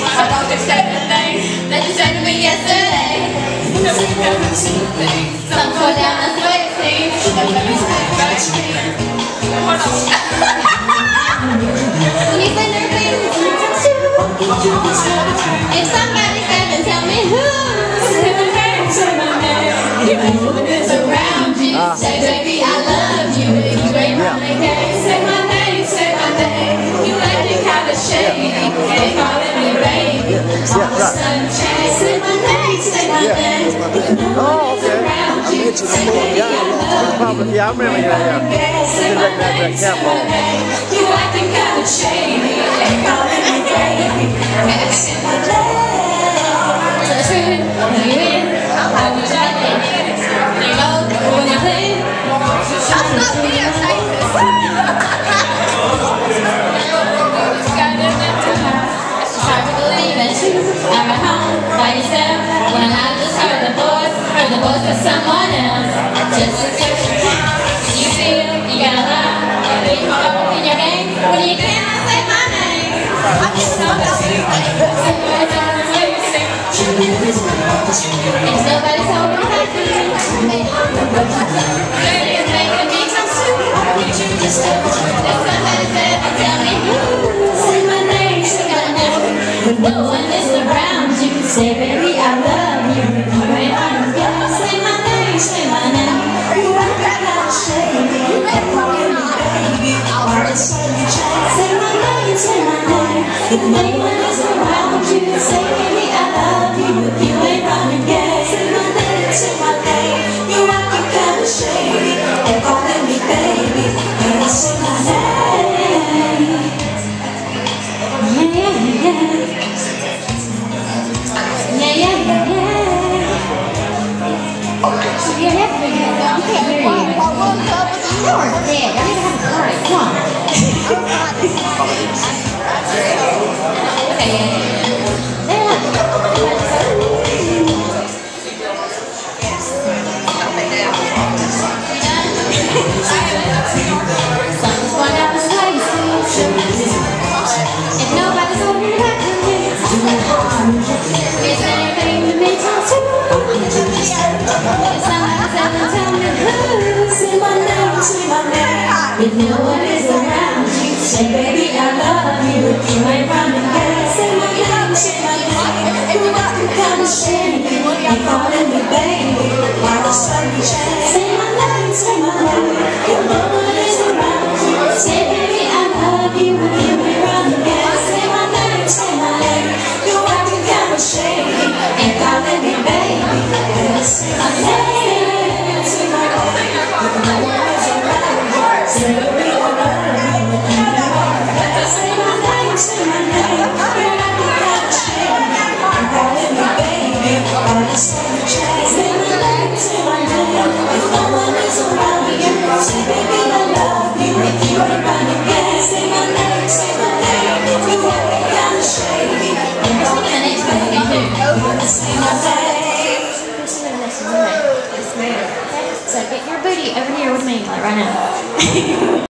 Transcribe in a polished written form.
I don't accept the things that you said to me yesterday. Some tore down the sweat things. When you say their things, if somebody said and tell me who, say my name. When it's around you, say baby I love you. If you ain't on the game, say my name, say my name. You acting kinda shady, ain't calling me baby. All of a sudden change, say my name, say my name. Oh, okay. I mentioned before. Yeah, I remember that. You didn't recognize that cap on. You acting kinda shady, ain't calling me baby. Say my name. So true, you in? How would you like it? You know, when you play, that's not me, I say this. It's hard to believe it. I'm at home by yourself when I just heard the voice of someone else. Just a searching. You feel you got a lot in your game when you cannot say my name. I just know that it's nobody's holding back for you. It's making me come soon. Just somebody said to tell me who. Say my name, say my name. When no one is around you, say baby I love you. You ain't on the game. Say my name, say my name. You ain't got shady. You ain't calling me baby. All of a sudden you change. Say my name, say my name. If no one is around you, say baby I love you. You ain't on the game. Say my name, say my name. You acting kinda shady. Ain't calling me baby. Better say my name. If no one is around you, say baby I love you. You ain't running back. Say my name, say my name. You acting kinda shady, ain't calling me baby. Why the sun change? Say my name, say my name. If no one is around you, say baby I love you. You ain't running back. Say my name, say my name. You acting kinda shady, ain't calling me baby. Say my name, say my name. If no one is around you, say baby I love you. Say my name, say my name. You acting kinda shady, ain't calling me baby. Why the sun change? Say my name, say my name. If no one is around you, say baby I love you. If you ain't running back, say my name, say my name. You acting kinda shady, ain't calling me baby. Say my name. So get your booty over here with me, like right now.